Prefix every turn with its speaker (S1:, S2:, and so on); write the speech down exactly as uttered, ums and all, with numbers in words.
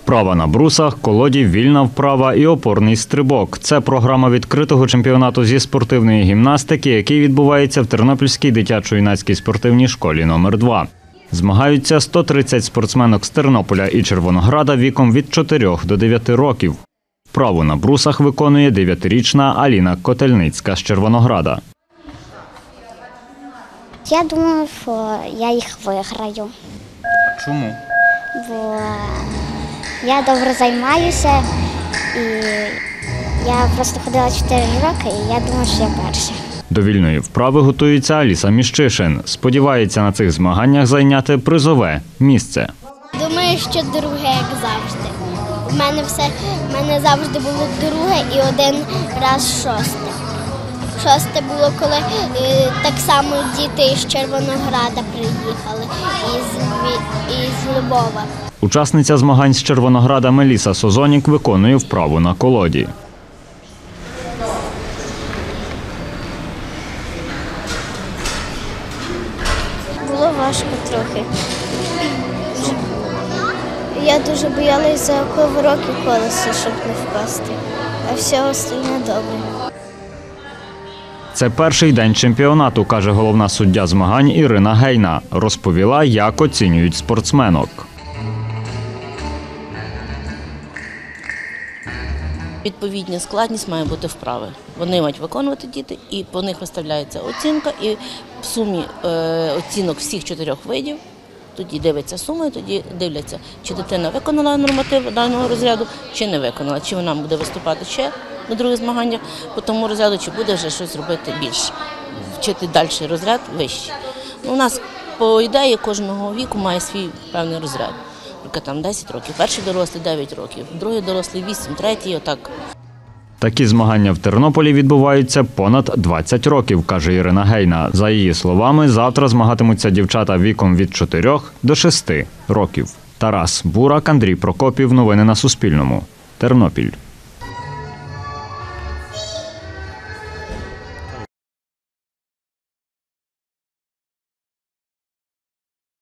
S1: Вправа на брусах, колоді, вільна вправа і опорний стрибок. Це програма відкритого чемпіонату зі спортивної гімнастики, який відбувається в Тернопільській дитячо-юнацькій спортивній школі номер два. Змагаються сто тридцять спортсменок з Тернополя і Червонограда віком від чотирьох до дев'яти років. Вправу на брусах виконує дев'ятирічна Аліна Котельницька з Червонограда.
S2: Я думаю, що я їх виграю.
S1: Чому?
S2: Бо я добре займаюся, і я просто ходила чотири роки, і я думаю, що я перша.
S1: До вільної вправи готується Аліса Міщишин. Сподівається на цих змаганнях зайняти призове місце.
S2: Думаю, що друге, як завжди. У мене все, в мене завжди було друге і один раз шосте. Шосте було, коли е, так само діти із Червонограда приїхали, із, із Львова.
S1: Учасниця змагань з Червонограда Меліса Созонік виконує вправу на колоді.
S2: Було важко трохи. Я дуже боялася за ковирок і колесо, щоб не впасти, а все остальне добре.
S1: Це перший день чемпіонату, каже головна суддя змагань Ірина Гейна. Розповіла, як оцінюють спортсменок.
S3: Відповідна складність має бути вправи. Вони мають виконувати діти, і по них виставляється оцінка. І в сумі е, оцінок всіх чотирьох видів, тоді дивиться сума, і тоді дивляться, чи дитина виконала норматив даного розряду, чи не виконала, чи вона буде виступати ще на других змаганнях по тому розряду, чи буде вже щось робити більше, вчити далі розряд вищий. Ну, у нас, по ідеї, кожного віку має свій певний розряд. Там десять років, перший дорослий – дев'ять років, другий дорослий – вісім, третій – отак.
S1: Такі змагання в Тернополі відбуваються понад двадцять років, каже Ірина Гейна. За її словами, завтра змагатимуться дівчата віком від чотирьох до шести років. Тарас Бурак, Андрій Прокопів. Новини на Суспільному. Тернопіль.